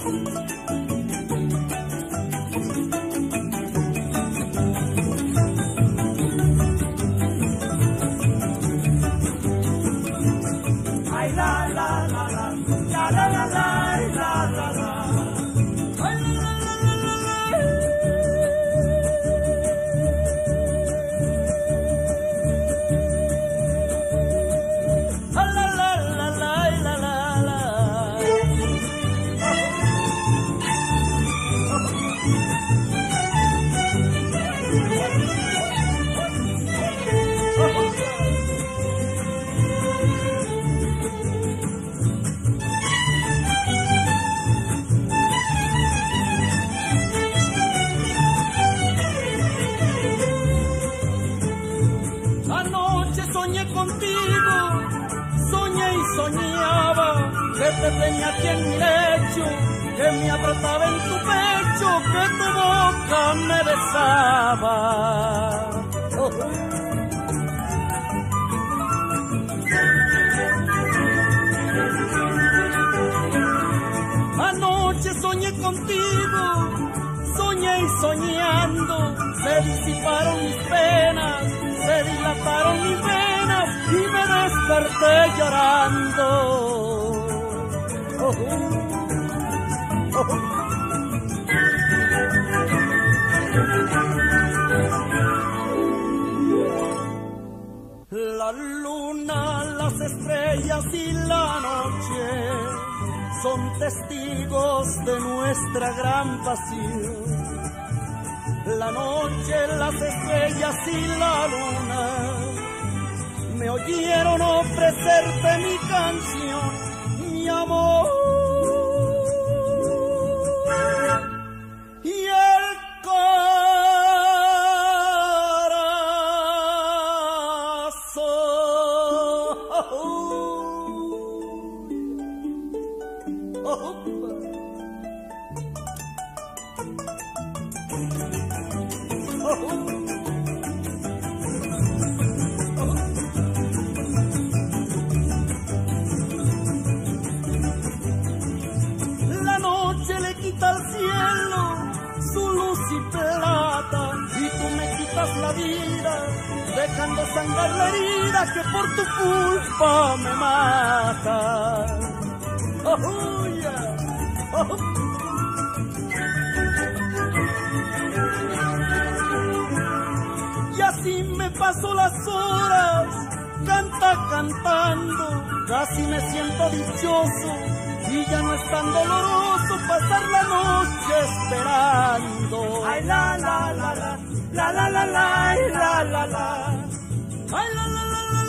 Ay, la, la, la, la, la, la, la, la, la, la, la. Soñé contigo, soñé y soñaba que te tenía aquí en mi lecho, que me apretaba en tu pecho, que tu boca me besaba. Anoche soñé contigo, soñé y soñando, se disiparon mis penas, se dilataron mis venas y me desperté llorando. La luna, las estrellas y la noche son testigos de nuestra gran pasión. La noche, las estrellas y la luna me oyeron ofrecerte mi canción, mi amor. Y el la noche le quita al cielo su luz y plata, y tú me quitas la vida, dejando sangrar la herida que por tu culpa me mata. Oh, yeah. Y así me paso las horas, cantando, casi me siento dichoso, y ya no es tan doloroso pasar la noche esperando. Ay, la, la, la, la, la, la, la, la, la, la, la. Ay, la, la, la, la.